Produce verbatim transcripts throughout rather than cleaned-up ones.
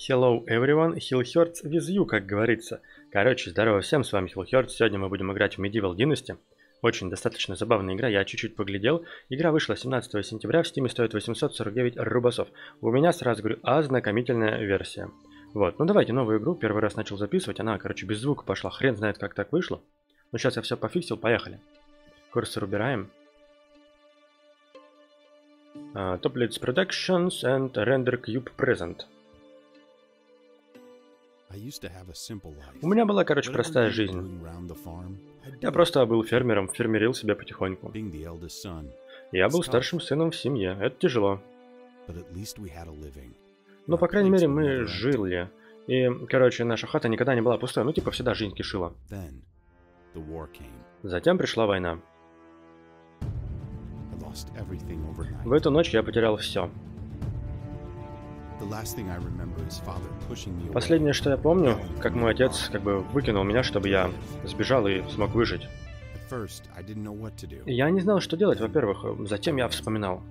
Hello everyone, Hillhearts with you, как говорится. Короче, здорово всем, с вами Hillhearts. Сегодня мы будем играть в Medieval Dynasty. Очень достаточно забавная игра, я чуть-чуть поглядел. Игра вышла семнадцатого сентября, в Steam стоит восемьсот сорок девять рубасов. У меня, сразу говорю, ознакомительная версия. Вот, ну давайте новую игру, первый раз начал записывать, она, короче, без звука пошла, хрен знает, как так вышло. Ну сейчас я все пофиксил, поехали. Курсор убираем. Uh, Top Leads Productions and Render Cube Present. У меня была, короче, простая жизнь. Я просто был фермером, фермерил себя потихоньку. Я был старшим сыном в семье, это тяжело. Но, по крайней мере, мы жили. И, короче, наша хата никогда не была пустой, ну, типа, всегда жизнь кишила. Затем пришла война. В эту ночь я потерял все. Последнее, что я помню, как мой отец как бы выкинул меня, чтобы я сбежал и смог выжить. Я не знал, что делать, во-первых. Затем я вспоминал.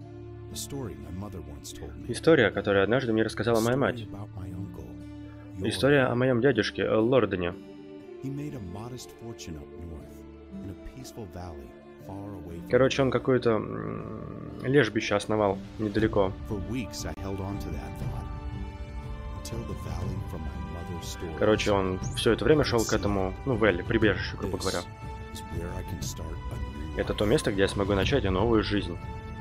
История, которую однажды мне рассказала моя мать. История о моем дядюшке, Лордоне. Короче, он какое-то лежбище основал недалеко. Короче, он все это время шел к этому, ну, Вэлли, прибежищу, грубо говоря. Это то место, где я смогу начать новую жизнь.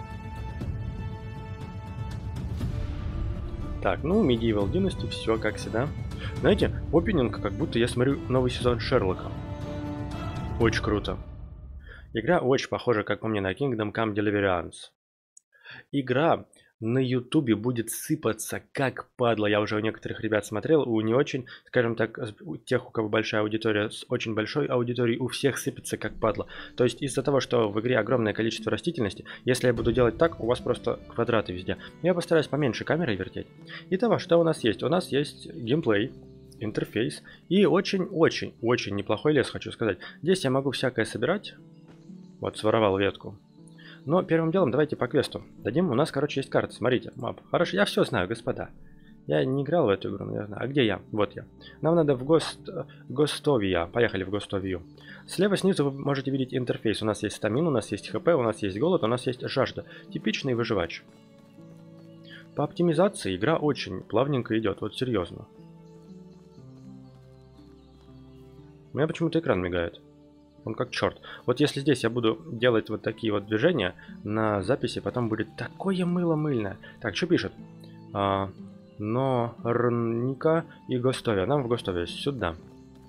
Так, ну, Medieval Dynasty, все как всегда. Знаете, опенинг, как будто я смотрю новый сезон Шерлока. Очень круто. Игра очень похожа, как по мне, на Kingdom Come Deliverance. Игра на ютубе будет сыпаться как падла. Я уже у некоторых ребят смотрел, у не очень, скажем так, у тех, у кого большая аудитория, с очень большой аудиторией, у всех сыпется как падла. То есть из-за того, что в игре огромное количество растительности, если я буду делать так, у вас просто квадраты везде. Я постараюсь поменьше камерой вертеть. Итого, что у нас есть? У нас есть геймплей, интерфейс и очень-очень-очень неплохой лес, хочу сказать. Здесь я могу всякое собирать. Вот, своровал ветку. Но первым делом давайте по квесту дадим. У нас, короче, есть карта. Смотрите, мап. Хорошо, я все знаю, господа. Я не играл в эту игру, наверное. А где я? Вот я. Нам надо в Гост... Гостовия. Поехали в Гостовию. Слева снизу вы можете видеть интерфейс. У нас есть стамин, у нас есть хп, у нас есть голод, у нас есть жажда. Типичный выживач. По оптимизации игра очень плавненько идет. Вот серьезно. У меня почему-то экран мигает. Он как черт. Вот если здесь я буду делать вот такие вот движения на записи, потом будет такое мыло мыльное. Так, что пишет? А, но Рника и Гостовия. Нам в Гостовия сюда.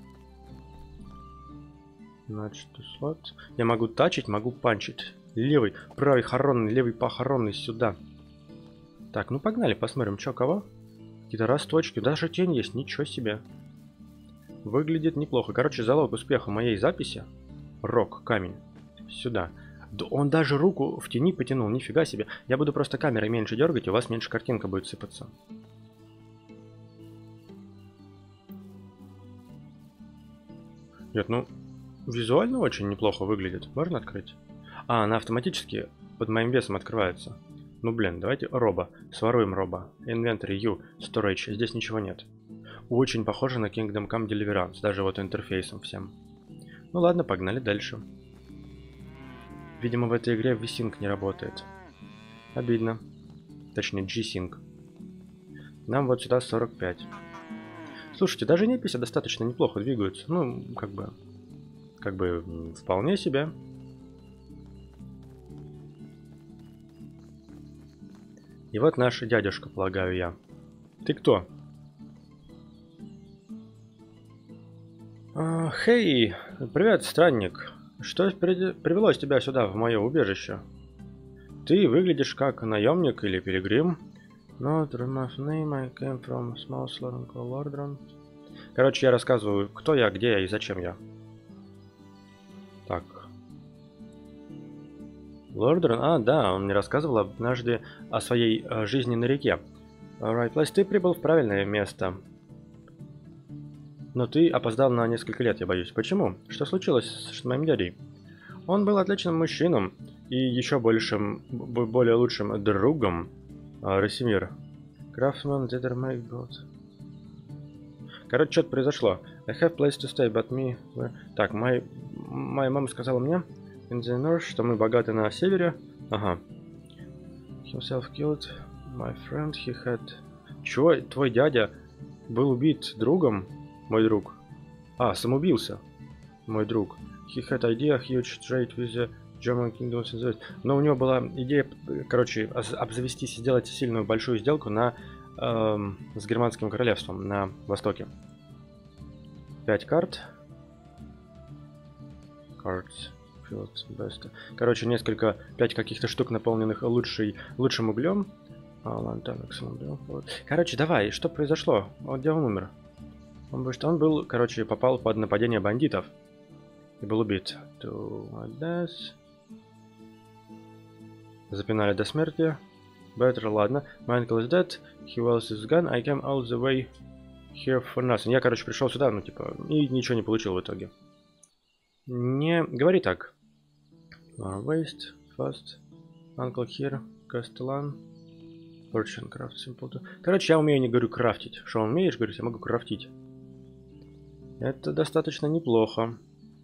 Значит, вот. Я могу тачить, могу панчить. Левый, правый хоронный, левый похоронный сюда. Так, ну погнали, посмотрим, что кого. Какие-то росточки. Даже тень есть, ничего себе. Выглядит неплохо. Короче, залог успеха моей записи. Рок, камень. Сюда. Да он даже руку в тени потянул, нифига себе. Я буду просто камерой меньше дергать, и у вас меньше картинка будет сыпаться. Нет, ну, визуально очень неплохо выглядит. Можно открыть? А, она автоматически под моим весом открывается. Ну, блин, давайте роба. Своруем роба. Inventory, U, Storage. Здесь ничего нет. Очень похоже на Kingdom Come Deliverance, даже вот интерфейсом всем. Ну ладно, погнали дальше. Видимо, в этой игре V-Sync не работает. Обидно. Точнее, G-Sync. Нам вот сюда сорок пять. Слушайте, даже неписи достаточно неплохо двигаются. Ну, как бы... Как бы вполне себе. И вот наш дядюшка, полагаю я. Ты кто? Хей, привет, странник. Что привело тебя сюда, в мое убежище? Ты выглядишь как наемник или пилигрим. Короче, я рассказываю, кто я, где я и зачем я. Так. Лордрон, а, да, он мне рассказывал однажды о своей жизни на реке. Alright, Place, ты прибыл в правильное место. Но ты опоздал на несколько лет, я боюсь. Почему? Что случилось с моим дядей? Он был отличным мужчиной и еще большим, более лучшим другом, Росимир. Craftsman did make boat. Короче, что-то произошло. I have place to stay, but me... Так, my... моя мама сказала мне in the north, что мы богаты на севере. Ага. Himself killed my friend, he had... Чего? Твой дядя был убит другом? Мой друг. А, самоубился. Мой друг. He had idea huge trade with the German kingdoms in the west. Но у него была идея, короче, обзавестись и сделать сильную большую сделку на, эм, с германским королевством на востоке. Пять карт. Cards. Best. Короче, несколько, пять каких-то штук, наполненных лучшей, лучшим углем. Короче, давай, что произошло? Вот где он умер? Он, был, он был, короче, попал под нападение бандитов. И был убит. Запинали до смерти. Better, ладно. My uncle is dead. He was his gun. I came all the way here for nothing. Я, короче, пришел сюда, ну, типа, и ничего не получил в итоге. Не говори так. Uh, waste, fast. Uncle here. Castellan. Fortune, craft, simple. Короче, я умею, не говорю, крафтить. Что умеешь, говорить, я могу крафтить. Это достаточно неплохо.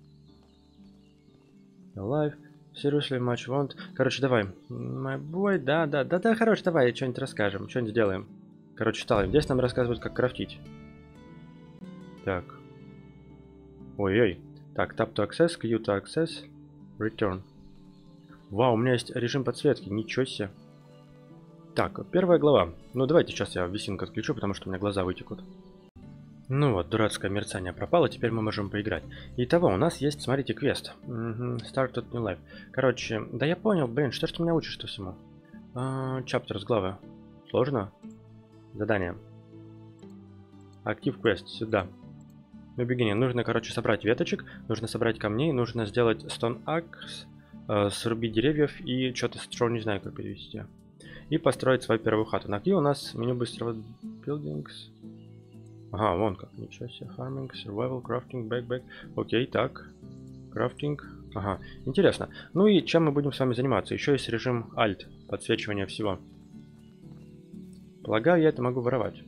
Alive. Seriously much want. Короче, давай. My boy, да, да, да, да, хорош, давай, что-нибудь расскажем, что-нибудь сделаем. Короче, стал. Здесь нам рассказывают, как крафтить. Так. Ой-ой. Так, tap to access, Q to access, return. Вау, у меня есть режим подсветки, ничего себе. Так, первая глава. Ну, давайте сейчас я висинку отключу, потому что у меня глаза вытекут. Ну вот, дурацкое мерцание пропало, теперь мы можем поиграть. Итого, у нас есть, смотрите, квест. Угу, Start at New Life. Короче, да я понял, блин, что ж ты меня учишь-то всему? А, chapters, главы. Сложно? Задание. Актив квест, сюда. На beginning. Нужно, короче, собрать веточек, нужно собрать камней, нужно сделать stone axe, э, срубить деревьев и что-то, что не знаю, как перевести. И построить свою первую хату. На Q у нас меню быстрого buildings. Ага, вон как. Ничего себе. Farming, survival, crafting, backpack. Окей, так. Крафтинг. Ага, интересно. Ну и чем мы будем с вами заниматься? Еще есть режим Alt. Подсвечивание всего. Полагаю, я это могу воровать.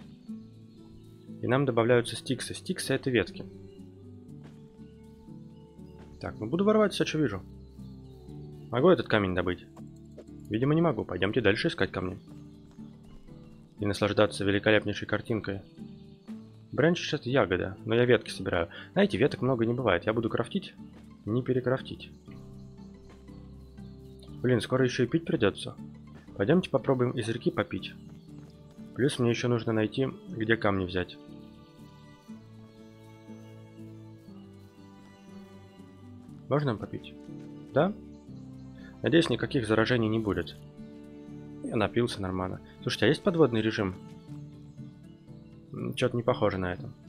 И нам добавляются стиксы. Стиксы — это ветки. Так, ну буду воровать все, что вижу. Могу этот камень добыть? Видимо, не могу. Пойдемте дальше искать камни. И наслаждаться великолепнейшей картинкой. Бренч — это ягода, но я ветки собираю. Знаете, веток много не бывает. Я буду крафтить, не перекрафтить. Блин, скоро еще и пить придется. Пойдемте попробуем из реки попить. Плюс мне еще нужно найти, где камни взять. Можно попить? Да? Надеюсь, никаких заражений не будет. Я напился нормально. Слушайте, а есть подводный режим? Что-то не похоже на это.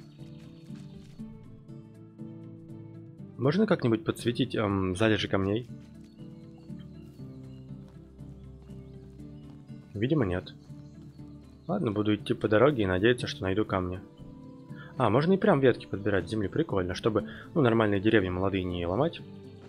Можно как-нибудь подсветить эм, залежи камней? Видимо, нет. Ладно, буду идти по дороге и надеяться, что найду камни. А, можно и прям ветки подбирать с земли. Прикольно, чтобы, ну, нормальные деревья молодые не ломать.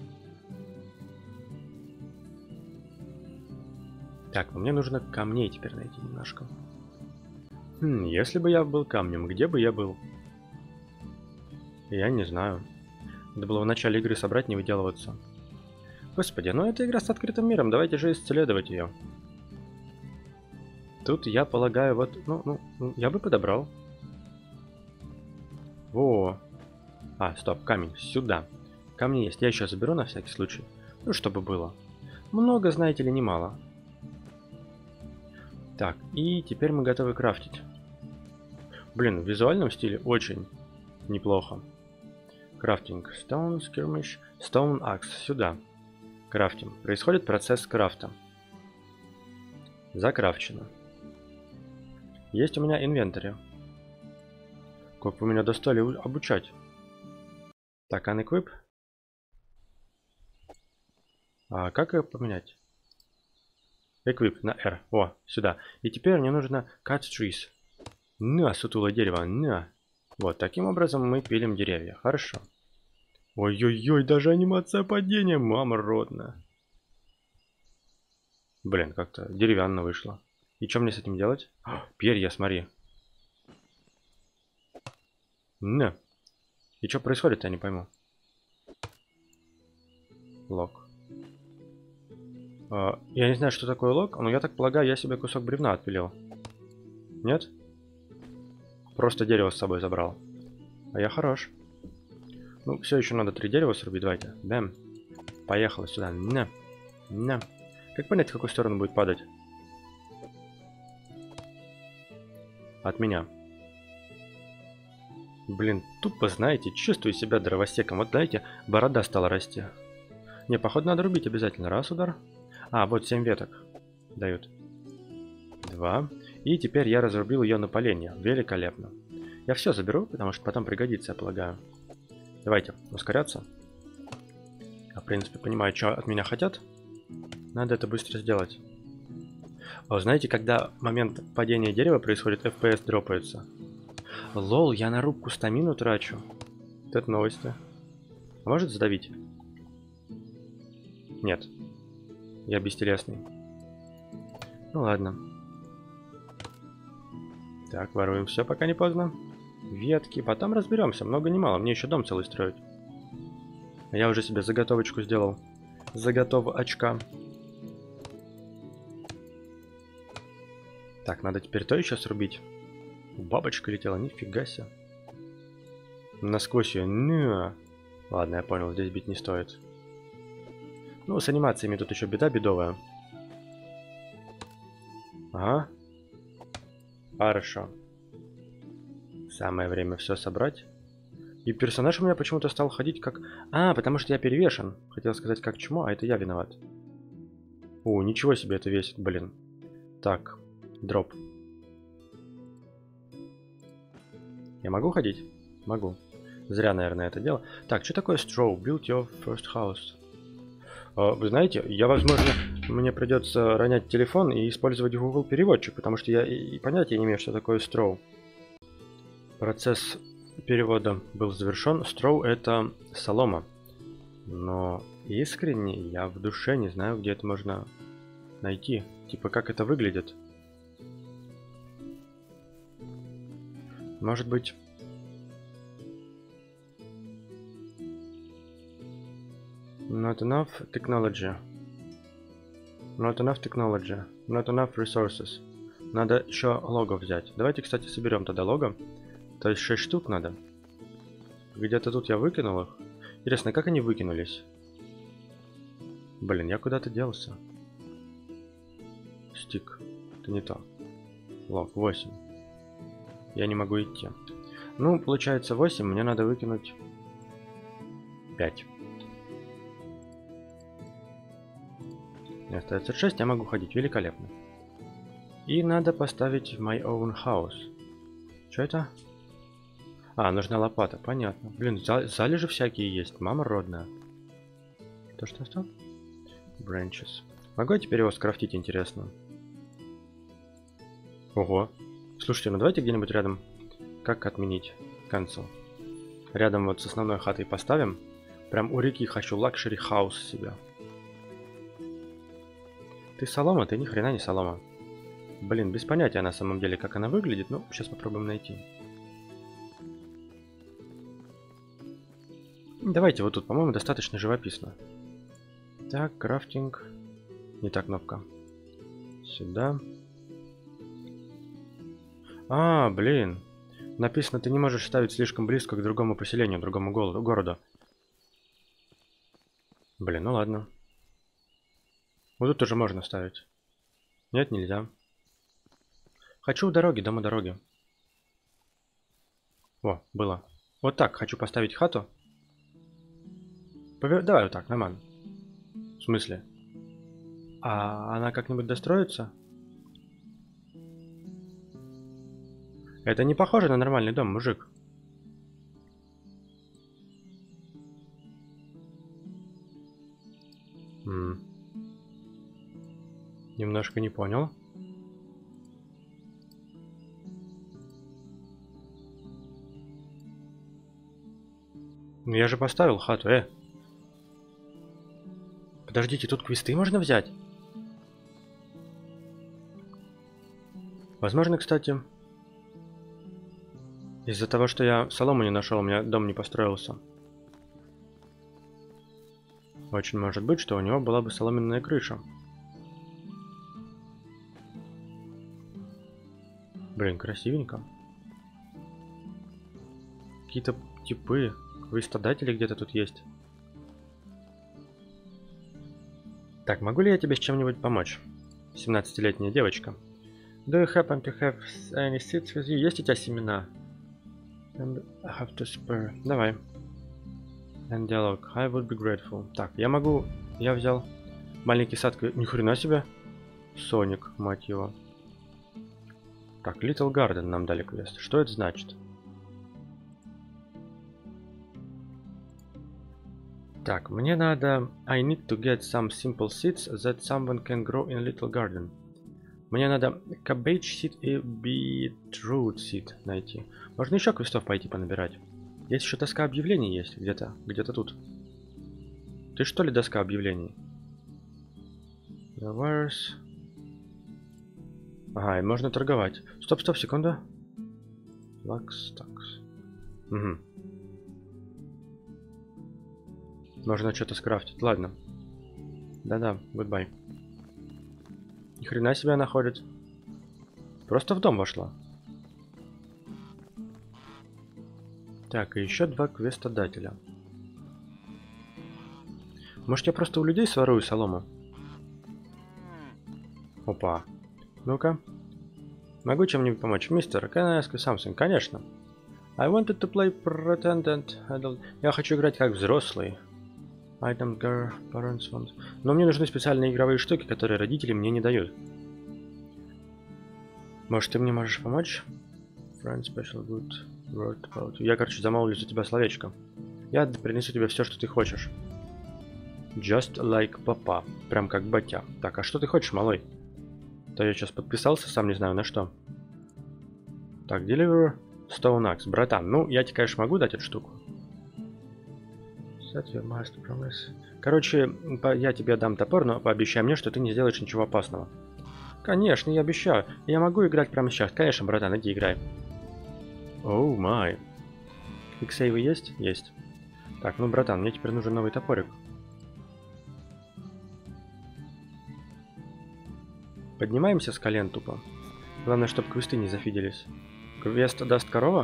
Так, ну мне нужно камней теперь найти немножко. Хм, если бы я был камнем, где бы я был? Я не знаю. Надо было в начале игры собрать, не выделываться. Господи, ну это игра с открытым миром, давайте же исследовать ее. Тут, я полагаю, вот, ну, ну, я бы подобрал. Во. А, стоп, камень, сюда. Камни есть, я еще заберу на всякий случай. Ну, чтобы было. Много, знаете ли, немало. Так, и теперь мы готовы крафтить. Блин, в визуальном стиле очень неплохо. Крафтинг. Stone, skirmish, stone axe. Сюда. Крафтим. Происходит процесс крафта. Закрафчено. Есть у меня инвентарь. Как вы меня достали обучать. Так, unequip. А как ее поменять? Equip на R. О, сюда. И теперь мне нужно cut trees. На, сутулое дерево. На. Вот, таким образом мы пилим деревья. Хорошо. Ой-ой-ой, даже анимация падения. Мама родная. Блин, как-то деревянно вышло. И что мне с этим делать? О, перья, смотри. Не. И что происходит, я не пойму. Лог. А, я не знаю, что такое лог, но я так полагаю, я себе кусок бревна отпилил. Нет? Просто дерево с собой забрал. А я хорош. Ну, все еще надо три дерева срубить, давайте. Бэм. Поехала сюда. На. На. Как понять, в какую сторону будет падать? От меня. Блин, тупо, знаете, чувствую себя дровосеком. Вот знаете, борода стала расти. Не, походу надо рубить обязательно. Раз удар. А, вот семь веток дают. Два. И теперь я разрубил ее на поленья. Великолепно. Я все заберу, потому что потом пригодится, я полагаю. Давайте ускоряться. Я, в принципе, понимаю, что от меня хотят. Надо это быстро сделать. О, знаете, когда момент падения дерева происходит, эф пи эс дропается. Лол, я на рубку стамину трачу. Вот это новости. А может задавить? Нет. Я бестелесный. Ну ладно. Так, воруем все, пока не поздно. Ветки, потом разберемся. Много не мало, мне еще дом целый строить. А я уже себе заготовочку сделал. Заготов очка. Так, надо теперь то еще срубить. Бабочка летела, нифига себе. Насквозь ее. Не. Ладно, я понял, здесь бить не стоит. Ну, с анимациями тут еще беда бедовая. Ага. Хорошо. Самое время все собрать. И персонаж у меня почему-то стал ходить как... А, потому что я перевешен. Хотел сказать как чмо, а это я виноват. О, ничего себе это весит, блин. Так, дроп. Я могу ходить? Могу. Зря, наверное, это дело. Так, что такое straw? Build your first house. А, вы знаете, я, возможно, мне придется ронять телефон и использовать Google переводчик, потому что я и понятия не имею, что такое straw. Процесс перевода был завершен. Straw — это солома. Но искренне я в душе не знаю, где это можно найти. Типа, как это выглядит. Может быть... Not enough technology. Not enough technology. Not enough resources. Надо еще логов взять. Давайте, кстати, соберем тогда лого. То есть шесть штук надо. Где-то тут я выкинул их. Интересно, как они выкинулись? Блин, я куда-то делся. Стик. Это не то. Лог восемь. Я не могу идти. Ну, получается восемь. Мне надо выкинуть пять. Мне остается шесть. Я могу ходить. Великолепно. И надо поставить my own house. Что это? А, нужна лопата. Понятно. Блин, залежи всякие есть. Мама родная. То, что что? Branches. Могу я теперь его скрафтить, интересно? Ого. Слушайте, ну давайте где-нибудь рядом. Как отменить cancel? Рядом вот с основной хатой поставим. Прям у реки хочу лакшери хаус себе. Ты солома? Ты ни хрена не солома. Блин, без понятия на самом деле, как она выглядит. Ну, сейчас попробуем найти. Давайте вот тут, по-моему, достаточно живописно. Так, крафтинг. Не та кнопка. Сюда. А, блин. Написано, ты не можешь ставить слишком близко к другому поселению, другому городу. Блин, ну ладно. Вот тут тоже можно ставить. Нет, нельзя. Хочу у дороги, дом у дороги. О, было. Вот так, хочу поставить хату. Повер... Давай вот так, нормально. В смысле? А она как-нибудь достроится? Это не похоже на нормальный дом, мужик. М-м. Немножко не понял. Ну я же поставил хату, э. Подождите, тут квесты можно взять? Возможно, кстати, из-за того, что я солому не нашел, у меня дом не построился. Очень может быть, что у него была бы соломенная крыша. Блин, красивенько. Какие-то типы. Выставители где-то тут есть. Так, могу ли я тебе с чем-нибудь помочь? семнадцатилетняя девочка. Do you happen to have any seeds with you? Есть у тебя семена? And I have to spare. Давай. And dialogue. I would be grateful. Так, я могу... Я взял маленький сад. Ни хрена себе. Соник, мать его. Так, Little Garden нам дали квест. Что это значит? Так, мне надо... I need to get some simple seeds that someone can grow in a little garden. Мне надо cabbage seed и beetroot seed найти. Можно еще квестов пойти понабирать. Есть еще доска объявлений есть где-то. Где-то тут. Ты что ли доска объявлений? Where's... Ага, и можно торговать. Стоп, стоп, секунду. Lux, такс. Угу. Можно что-то скрафтить. Ладно. Да-да, goodbye. Ни хрена себе она ходит. Просто в дом вошла. Так, и еще два квестодателя. Может, я просто у людей сворую солому? Опа. Ну-ка. Могу чем-нибудь помочь? Мистер, can I ask you something? Конечно. I wanted to play pretendant adult. Я хочу играть как взрослый. Item girl, parents want. Но мне нужны специальные игровые штуки, которые родители мне не дают. Может, ты мне можешь помочь? Friend special good word about. Я, короче, замолвлю за тебя словечко. Я принесу тебе все, что ты хочешь. Just like papa. Прям как батя. Так, а что ты хочешь, малой? То я сейчас подписался, сам не знаю на что. Так, deliver stone axe. Братан, ну, я тебе, конечно, могу дать эту штуку. Set your master promise. Короче, я тебе дам топор, но пообещай мне, что ты не сделаешь ничего опасного. Конечно, я обещаю. Я могу играть прямо сейчас. Конечно, братан, иди играй. Оу май. Квиксейвы есть? Есть. Так, ну, братан, мне теперь нужен новый топорик. Поднимаемся с колен тупо. Главное, чтобы квесты не зафиделись. Квест даст корова?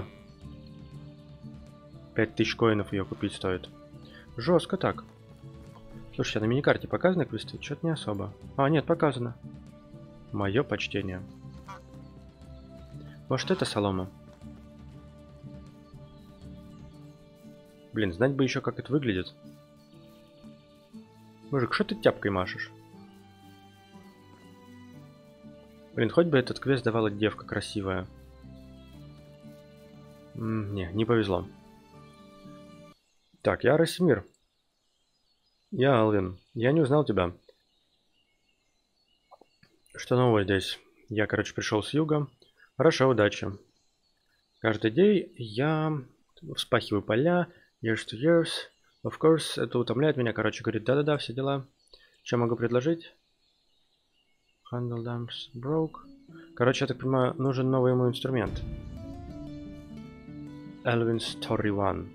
пять тысяч коинов ее купить стоит. Жестко так. Слушайте, а на миникарте показаны квесты? Что-то не особо. А, нет, показано. Мое почтение. Может, это солома? Блин, знать бы еще, как это выглядит. Мужик, что ты тяпкой машешь? Блин, хоть бы этот квест давала девка красивая. М-м, не, не повезло. Так, я Росимир. Я Алвин. Я не узнал тебя. Что нового здесь? Я, короче, пришел с юга. Хорошо, удачи. Каждый день я вспахиваю поля. Years to years. Of course, это утомляет меня. Короче, говорит, да-да-да, все дела. Что могу предложить? Handle dumps broke. Короче, я так понимаю, нужен новый ему инструмент. Elvin Story One.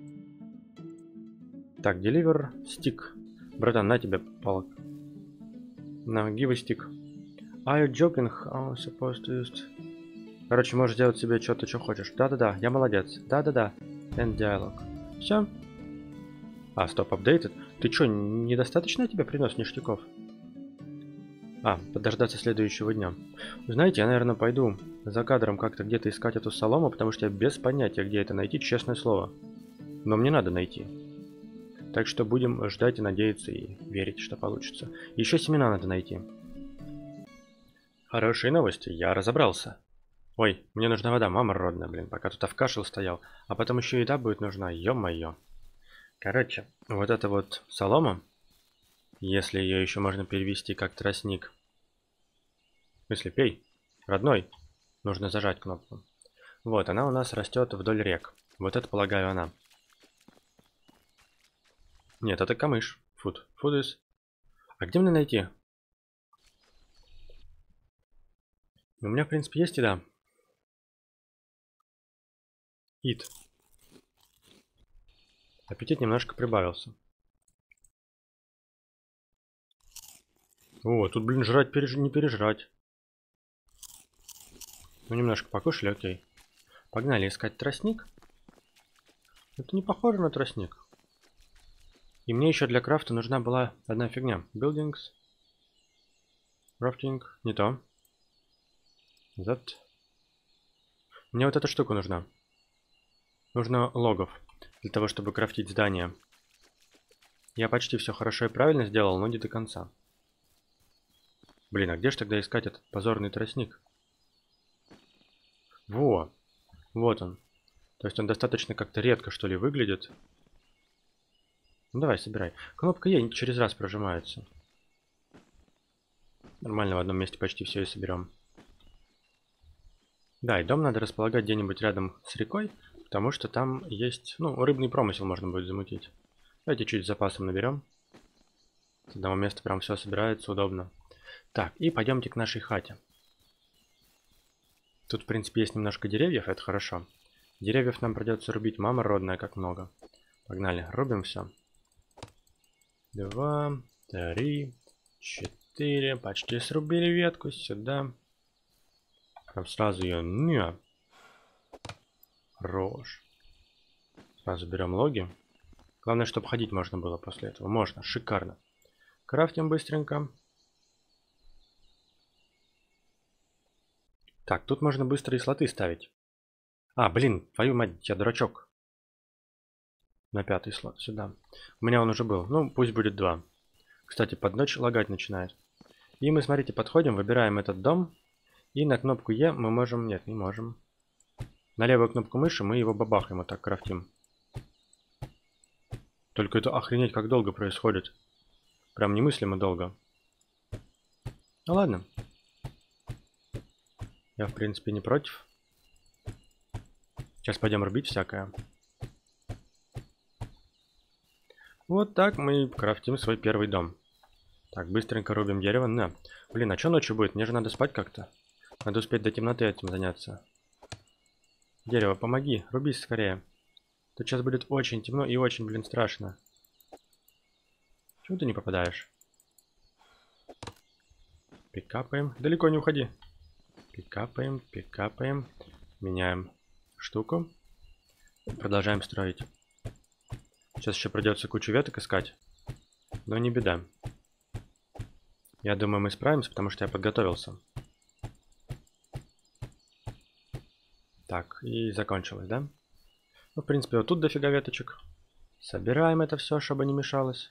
Так, deliver stick. Братан, на тебе палок. На, give a stick. Are you joking? How am I supposed to use? Короче, можешь делать себе что-то, что хочешь. Да-да-да, я молодец. Да-да-да. End dialogue. Все. А, стоп, updated. Ты что, недостаточно тебе принес ништяков? А, подождаться следующего дня. Знаете, я, наверное, пойду за кадром как-то где-то искать эту солому, потому что я без понятия, где это найти, честное слово. Но мне надо найти. Так что будем ждать и надеяться, и верить, что получится. Еще семена надо найти. Хорошие новости, я разобрался. Ой, мне нужна вода, мама родная, блин, пока тут овкашел стоял. А потом еще еда будет нужна, ё-моё. Короче, вот это вот солома, если ее еще можно перевести как тростник. В смысле, пей, родной. Нужно зажать кнопку. Вот, она у нас растет вдоль рек. Вот это, полагаю, она. Нет, это камыш. Food. Food is... А где мне найти? У меня, в принципе, есть еда. Eat. Аппетит немножко прибавился. О, тут, блин, жрать переж... не пережрать. Ну, немножко покушали, окей. Погнали искать тростник. Это не похоже на тростник. И мне еще для крафта нужна была одна фигня. Buildings. Crafting. Не то. That. Мне вот эта штука нужна. Нужно логов. Для того, чтобы крафтить здание. Я почти все хорошо и правильно сделал, но не до конца. Блин, а где же тогда искать этот позорный тростник? Во! Вот он. То есть он достаточно как-то редко, что ли, выглядит. Ну давай, собирай. Кнопка Е через раз прожимается. Нормально, в одном месте почти все и соберем. Да, и дом надо располагать где-нибудь рядом с рекой, потому что там есть, ну, рыбный промысел можно будет замутить. Давайте чуть с запасом наберем. С одного места прям все собирается, удобно. Так, и пойдемте к нашей хате. Тут, в принципе, есть немножко деревьев, это хорошо. Деревьев нам придется рубить, мама родная, как много. Погнали, рубим все. Два, три, четыре. Почти срубили ветку сюда. Прям сразу ее... Не. Хорош. Сразу берем логи. Главное, чтобы ходить можно было после этого. Можно, шикарно. Крафтим быстренько. Так, тут можно быстро и слоты ставить. А, блин, твою мать, я дурачок. На пятый слот, сюда. У меня он уже был. Ну, пусть будет два. Кстати, под ночь лагать начинает. И мы, смотрите, подходим, выбираем этот дом. И на кнопку Е мы можем... Нет, не можем. На левую кнопку мыши мы его бабахаем, вот так крафтим. Только это охренеть как долго происходит. Прям немыслимо долго. Ну ладно. Я, в принципе, не против. Сейчас пойдем рубить всякое. Вот так мы крафтим свой первый дом. Так, быстренько рубим дерево. На. Блин, а что ночью будет? Мне же надо спать как-то. Надо успеть до темноты этим заняться. Дерево, помоги, рубись скорее. Тут сейчас будет очень темно и очень, блин, страшно. Чего ты не попадаешь? Пикапаем. Далеко не уходи. Пикапаем, пикапаем. Меняем штуку. Продолжаем строить. Сейчас еще придется кучу веток искать. Но не беда. Я думаю, мы справимся, потому что я подготовился. Так, и закончилось, да? Ну, в принципе, вот тут дофига веточек. Собираем это все, чтобы не мешалось.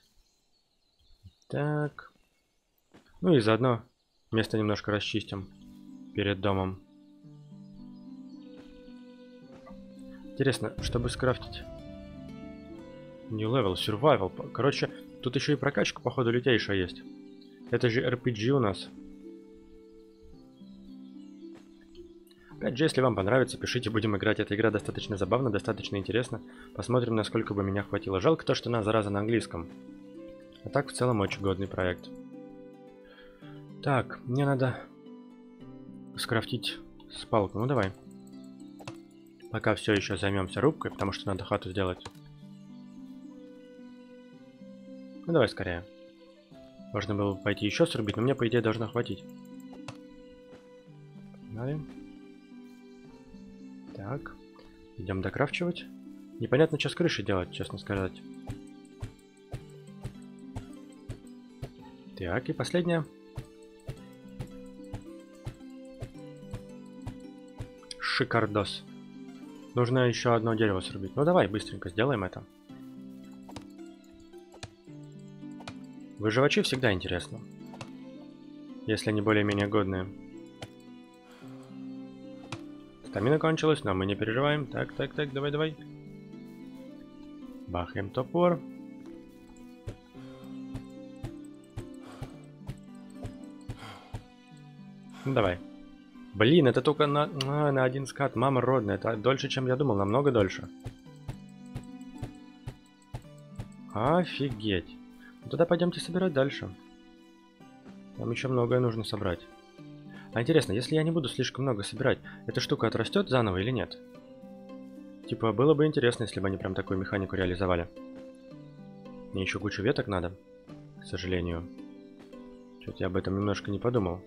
Так. Ну и заодно место немножко расчистим перед домом. Интересно, чтобы скрафтить... New level, survival. Короче, тут еще и прокачка, походу, лютейшая есть. Это же эр пи джи у нас. Опять же, если вам понравится, пишите, будем играть. Эта игра достаточно забавна, достаточно интересна. Посмотрим, насколько бы меня хватило. Жалко то, что она, зараза, на английском. А так, в целом, очень годный проект. Так, мне надо скрафтить спалку. Ну, давай. Пока все еще займемся рубкой, потому что надо хату сделать. Ну, давай скорее. Можно было бы пойти еще срубить, но мне, по идее, должно хватить. Погнали. Так. Идем докрафчивать. Непонятно, что с крышей делать, честно сказать. Так, и последняя. Шикардос. Нужно еще одно дерево срубить. Ну давай, быстренько сделаем это. Выживачи всегда интересно. Если они более-менее годные. Стамина кончилась, но мы не переживаем. Так, так, так, давай, давай. Бахаем топор. Ну давай. Блин, это только на, а, на один скат. Мама родная. Это дольше, чем я думал. Намного дольше. Офигеть. Ну, тогда пойдемте собирать дальше. Там еще многое нужно собрать. А интересно, если я не буду слишком много собирать, эта штука отрастет заново или нет? Типа, было бы интересно, если бы они прям такую механику реализовали. Мне еще кучу веток надо, к сожалению. Что-то я об этом немножко не подумал.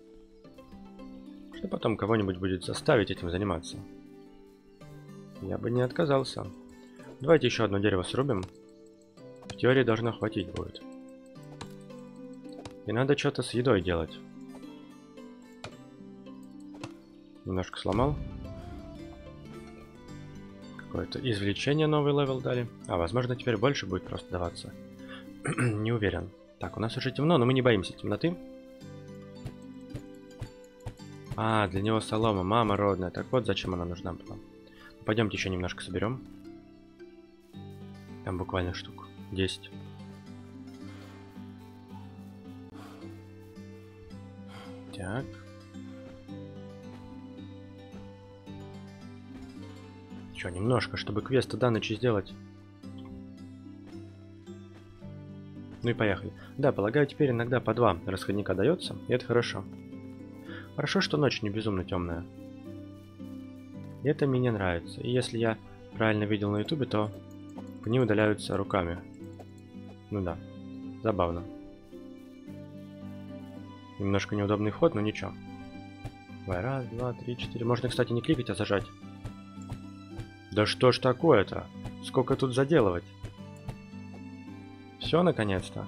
Что потом кого-нибудь будет заставить этим заниматься. Я бы не отказался. Давайте еще одно дерево срубим. В теории должно хватить будет. И надо что-то с едой делать. Немножко сломал. Какое-то извлечение, новый левел дали. А, возможно, теперь больше будет просто даваться. Не уверен. Так, у нас уже темно, но мы не боимся темноты. А, для него солома, мама родная. Так вот, зачем она нужна была. Пойдемте еще немножко соберем. Там буквально штук десять. Так. Еще немножко, чтобы квесты до ночи сделать. Ну и поехали. Да, полагаю, теперь иногда по два расходника дается, и это хорошо. Хорошо, что ночь не безумно темная. И это мне нравится. И если я правильно видел на ютубе, то они удаляются руками. Ну да, забавно. Немножко неудобный вход, но ничего. Давай, раз, два, три, четыре. Можно, кстати, не кликать, а зажать. Да что ж такое-то? Сколько тут заделывать? Все, наконец-то.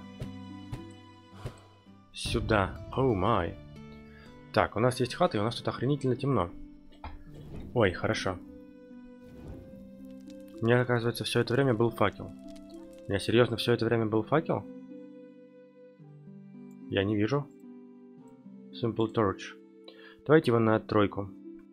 Сюда. Оу май. Так, у нас есть хата, и у нас тут охренительно темно. Ой, хорошо. У меня, оказывается, все это время был факел. У меня серьезно все это время был факел? Я не вижу. Simple Torch. Давайте его на тройку.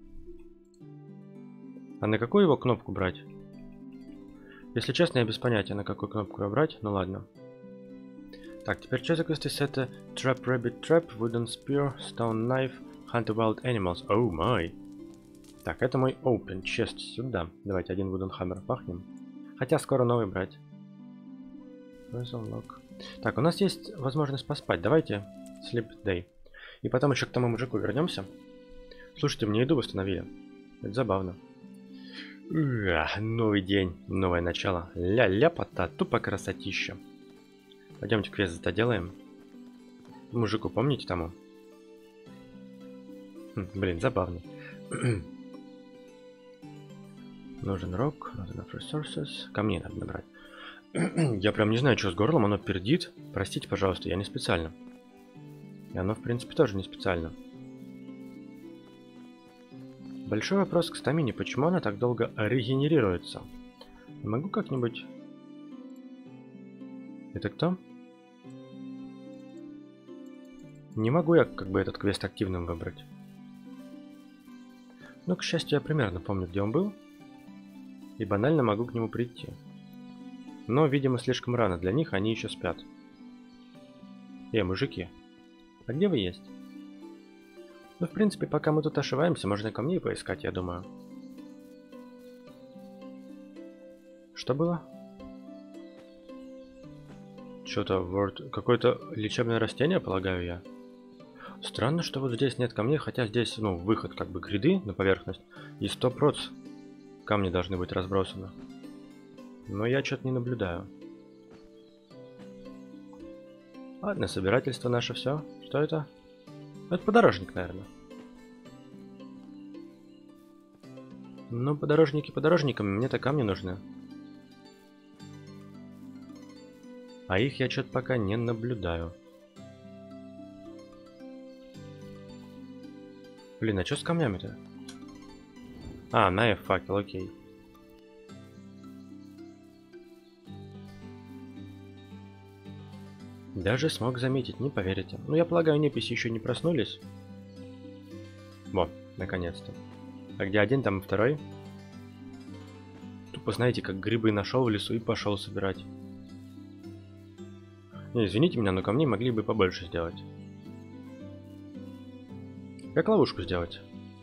А на какую его кнопку брать? Если честно, я без понятия, на какую кнопку его брать. Ну ладно. Так, теперь что за квесты сета? Trap Rabbit Trap, Wooden Spear, Stone Knife, Hunt Wild Animals. Оу май. Так, это мой Open Chest сюда. Давайте один Wooden Hammer пахнем. Хотя скоро новый брать. Так, у нас есть возможность поспать. Давайте Sleep Day. И потом еще к тому мужику вернемся. Слушайте, мне еду восстановили. Это забавно. Уа, новый день, новое начало. Ля-ляпота, тупо красотища. Пойдемте квест доделаем. Мужику, помните тому? Хм, блин, забавно. Нужен рок, нужен resources. Камни надо набрать. Я прям не знаю, что с горлом, оно пердит. Простите, пожалуйста, я не специально. И оно, в принципе, тоже не специально. Большой вопрос к стамине. Почему она так долго регенерируется? Могу как-нибудь... Это кто? Не могу я как бы этот квест активным выбрать. Но, к счастью, я примерно помню, где он был. И банально могу к нему прийти. Но, видимо, слишком рано для них, они еще спят. Эй, мужики, а где вы есть? Ну, в принципе, пока мы тут ошиваемся, можно камней поискать, я думаю. Что было? Что-то, word... какое-то лечебное растение, полагаю я. Странно, что вот здесь нет камней, хотя здесь, ну, выход как бы гряды на поверхность. И сто процентов камни должны быть разбросаны. Но я что-то не наблюдаю. Ладно, собирательство наше все. Что это? Это подорожник, наверное. Ну, подорожники подорожниками, мне-то камни нужны. А их я что-то пока не наблюдаю. Блин, а что с камнями-то? А, найф, факел, окей. Даже смог заметить, не поверите. Ну, я полагаю, неписи еще не проснулись. Во, наконец-то. А где один, там второй? Тупо, знаете, как грибы нашел в лесу и пошел собирать. Не, извините меня, но камней могли бы побольше сделать. Как ловушку сделать?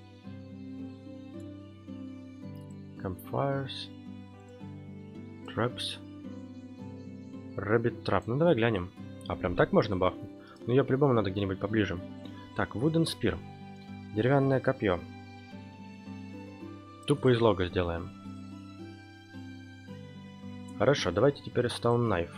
Campfires. Traps. Rabbit Trap. Ну, давай глянем. А, прям так можно бахнуть? Ну, ее по-любому надо где-нибудь поближе. Так, Wooden Spear. Деревянное копье. Тупо из лога сделаем. Хорошо, давайте теперь Stone Knife.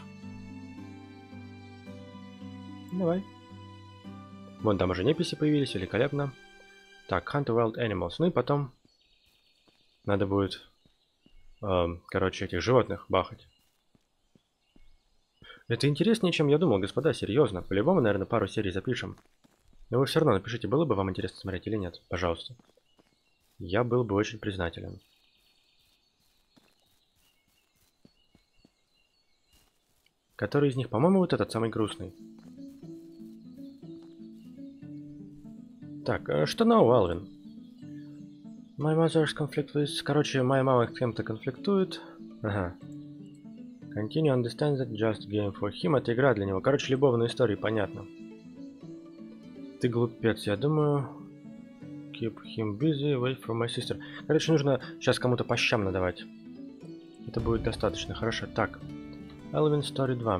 Давай. Вон там уже неписи появились, великолепно. Так, Hunt Wild Animals. Ну и потом надо будет, э, короче, этих животных бахать. Это интереснее, чем я думал, господа, серьезно. По-любому, наверное, пару серий запишем. Но вы все равно напишите, было бы вам интересно смотреть или нет, пожалуйста. Я был бы очень признателен. Который из них, по-моему, вот этот самый грустный. Так, что нового, Алвин? My mother's conflict with... Короче, моя мама с кем-то конфликтует. Ага. Continue understand that just game for him. Это игра для него. Короче, любовные истории, понятно. Ты глупец, я думаю. Keep him busy, wait for my sister. Короче, нужно сейчас кому-то по щам надавать. Это будет достаточно. Хорошо. Так. Alvin Story два.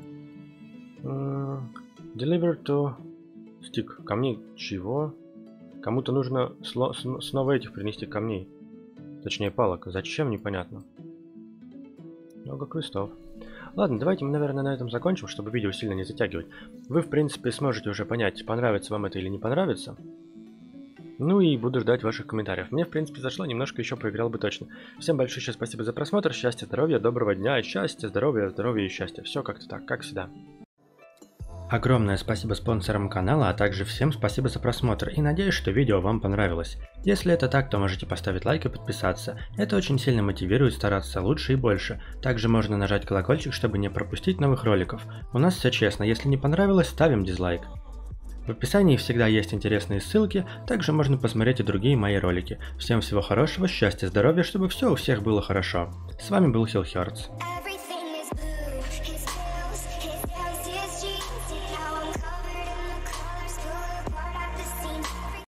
Mm, deliver to... Стик. Камней чего? Кому-то нужно сло... снова этих принести камней. Точнее, палок. Зачем, непонятно. Много квестов. Ладно, давайте мы, наверное, на этом закончим, чтобы видео сильно не затягивать. Вы, в принципе, сможете уже понять, понравится вам это или не понравится. Ну и буду ждать ваших комментариев. Мне, в принципе, зашло, немножко еще поиграл бы точно. Всем большое спасибо за просмотр, счастья, здоровья, доброго дня, счастья, здоровья, здоровья и счастья. Все как-то так, как всегда. Огромное спасибо спонсорам канала, а также всем спасибо за просмотр и надеюсь, что видео вам понравилось. Если это так, то можете поставить лайк и подписаться. Это очень сильно мотивирует стараться лучше и больше. Также можно нажать колокольчик, чтобы не пропустить новых роликов. У нас все честно, если не понравилось, ставим дизлайк. В описании всегда есть интересные ссылки, также можно посмотреть и другие мои ролики. Всем всего хорошего, счастья, здоровья, чтобы все у всех было хорошо. С вами был Хилл Хёрдс.